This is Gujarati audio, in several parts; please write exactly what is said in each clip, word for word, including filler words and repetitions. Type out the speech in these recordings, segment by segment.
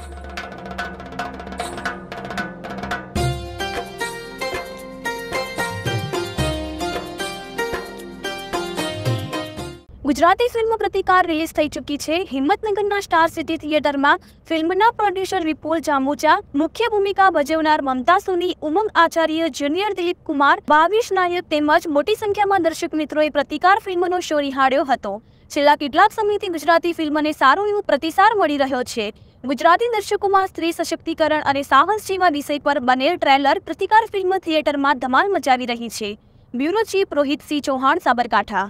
ગુજરાતી ફિલ્મ પ્રતિકાર રિલીઝ થઈ ચૂકી છે। હિંમતનગરના સ્ટાર સિટી થિયેટરમાં ફિલ્મના પ્રોડ્યુસર વિપુલ જામુચા, મુખ્ય ભૂમિકા ભજવનાર મમતા સોની, ઉમંગ આચાર્ય, જુનિયર દિલીપ કુમાર, ભાવિશ નાયક તેમજ મોટી સંખ્યામાં દર્શક મિત્રોએ પ્રતિકાર ફિલ્મનો શો નિહાળ્યો હતો। છેલ્લા કેટલાક સમયથી ગુજરાતી ફિલ્મને સારો એવો પ્રતિસાદ મળી રહ્યો છે। ગુજરાતી દર્શકોમાં સ્ત્રી સશક્તિકરણ અને સાહસ જેવા વિષય પર બનેલ ટ્રેલર પ્રતિકાર ફિલ્મ થિયેટરમાં ધમાલ મચાવી રહી છે। Bureau chief Rohitsinh Chauhan, Sabarkantha.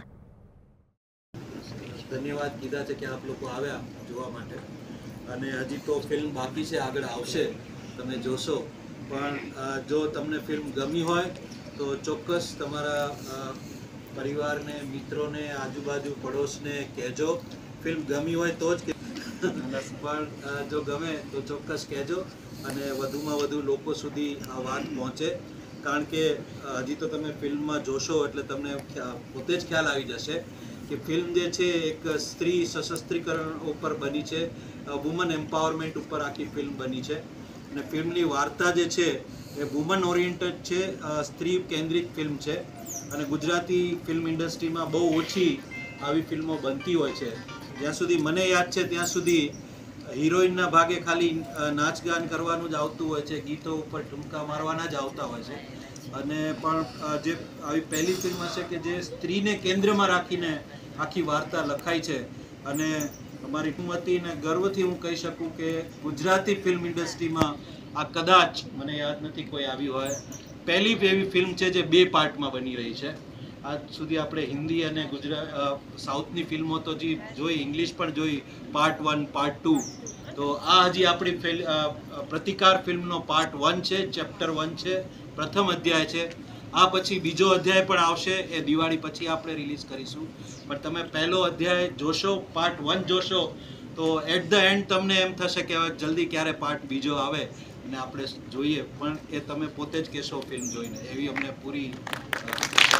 ધન્યવાદ કીધા છે કે આપ લોકો આવ્યા જોવા માટે અને હજી તો ફિલ્મ બાકી છે, આગળ આવશે, તમે જોશો। પણ જો તમને ફિલ્મ ગમી હોય તો ચોક્કસ તમારા પરિવારને, મિત્રોને, આજુબાજુ પડોશને કહેજો। ફિલ્મ ગમી હોય તો જ પણ જો ગમે તો ચોક્કસ કહેજો અને વધુમાં વધુ લોકો સુધી આ વાત પહોંચે। કારણ કે હજી તો તમે ફિલ્મમાં જોશો એટલે તમને પોતે જ ખ્યાલ આવી જશે કે ફિલ્મ જે છે એક સ્ત્રી સશસ્ત્રીકરણ ઉપર બની છે, વુમન એમ્પાવરમેન્ટ ઉપર આખી ફિલ્મ બની છે અને ફિલ્મની વાર્તા જે છે એ વુમન ઓરિએન્ટેડ છે, સ્ત્રી કેન્દ્રિત ફિલ્મ છે અને ગુજરાતી ફિલ્મ ઇન્ડસ્ટ્રીમાં બહુ ઓછી આવી ફિલ્મો બનતી હોય છે। જ્યાં સુધી મને યાદ છે ત્યાં સુધી હિરોઈનના ભાગે ખાલી નાચગાન કરવાનું જ આવતું હોય છે, ગીતો ઉપર ઠુમકા મારવાના જ આવતા હોય છે અને પણ જે આવી પહેલી ફિલ્મ હશે કે જે સ્ત્રીને કેન્દ્રમાં રાખીને આખી વાર્તા લખાઈ છે અને અમારી હિંમતી અને ગર્વથી હું કહી શકું કે ગુજરાતી ફિલ્મ ઇન્ડસ્ટ્રીમાં આ કદાચ મને યાદ નથી કોઈ આવી હોય પહેલી એવી ફિલ્મ છે જે બે પાર્ટમાં બની રહી છે। આજ સુધી આપણે હિન્દી અને ગુજરાત સાઉથની ફિલ્મો તો જે જોઈ, ઇંગ્લિશ પણ જોઈ, પાર્ટ વન, પાર્ટ ટુ, તો આ હજી આપણી પ્રતિકાર ફિલ્મનો પાર્ટ વન છે, ચેપ્ટર વન છે, પ્રથમ અધ્યાય છે। આ પછી બીજો અધ્યાય પણ આવશે, એ દિવાળી પછી આપણે રિલીઝ કરીશું। પણ તમે પહેલો અધ્યાય જોશો, પાર્ટ વન જોશો તો એટ ધ એન્ડ તમને એમ થશે કે હવે જલ્દી ક્યારે પાર્ટ બીજો આવે અને આપણે જોઈએ, પણ એ તમે પોતે જ કહેશો ફિલ્મ જોઈને, એવી અમને પૂરી